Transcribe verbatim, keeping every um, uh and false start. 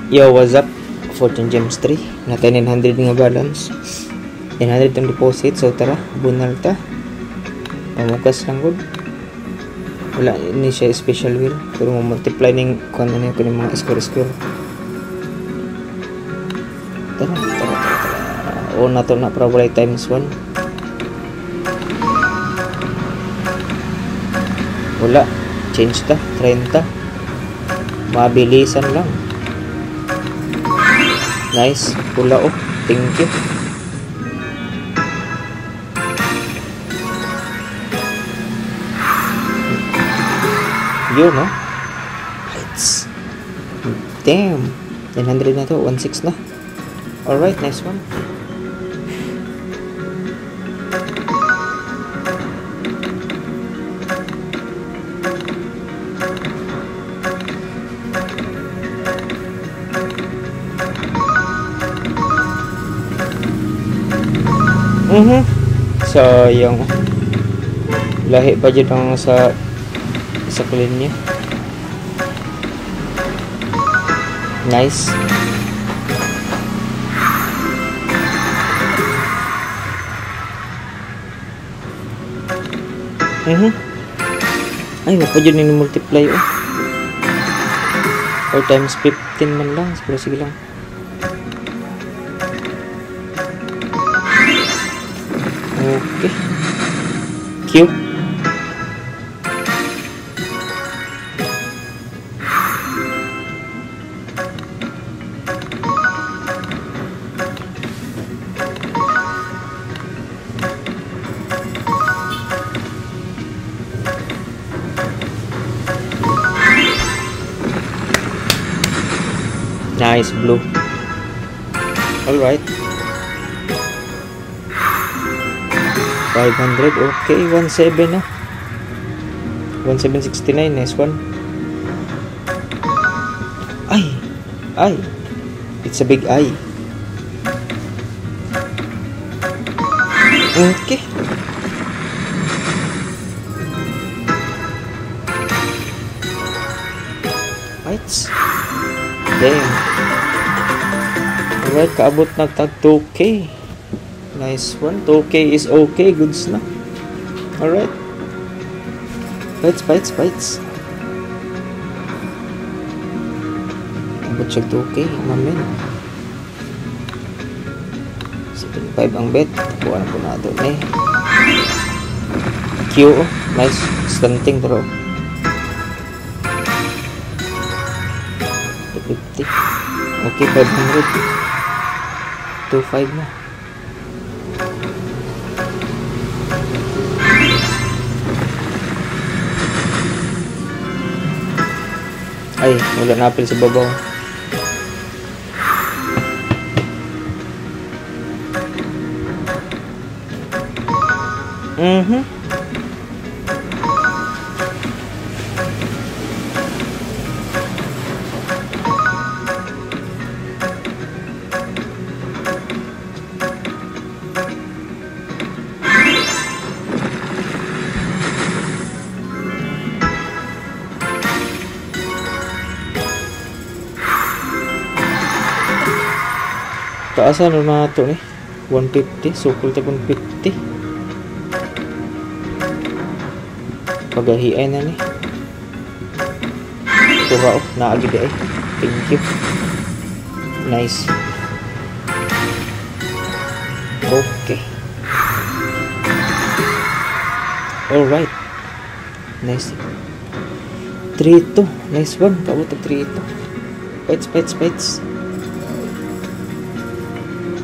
Yo, what's up? Fortune Gems three. Natay nine hundred nga balance. nine hundred ang deposit. So tara, bunal ta. Pamukas lang good. Wala ni siya special wheel. Pero multiply ning kung ano yung mga square-square. Tara, tara, tara, tara. O na to na para wala times one. Wala. Change ta. thirty. Mabilisan lang. Nice. Pula oh. Thank you. Yun no? Heights. Damn. nine hundred na to. one six na. Alright. Nice one. Mhm. Sayang. Lahi pa dyan ang sa sa clean niya. Nice. Mhm. Ay, wala pa dyan yung multiply oh. four times fifteen man lang. Siguro sige lang. Okay. Q. Nice blue. All right. five hundred. Okay, one seven na. one seven sixty-nine. Nice one. Ay. Ay. It's a big eye. Okay. Lights. Damn. Alright, kaabot na tag two K. Nice one. two K is okay. Goods na. Alright. Bites, bites, bites. Abot siya two K. Mamin. seven five ang bet. Buwan ko na ito eh. Q. Nice. Stunting bro. fifty. Okay, five hundred. two five na. Ay, wala na apil sa babaw. Mhm. Taasan na ito eh. one fifty. Sukul ta one fifty. Pagahiay na ni. Tura oh. Naagid eh. Thank you. Nice. Okay. Alright. Nice. three two. Nice one. Kabot tag three two. Bites, bites, bites.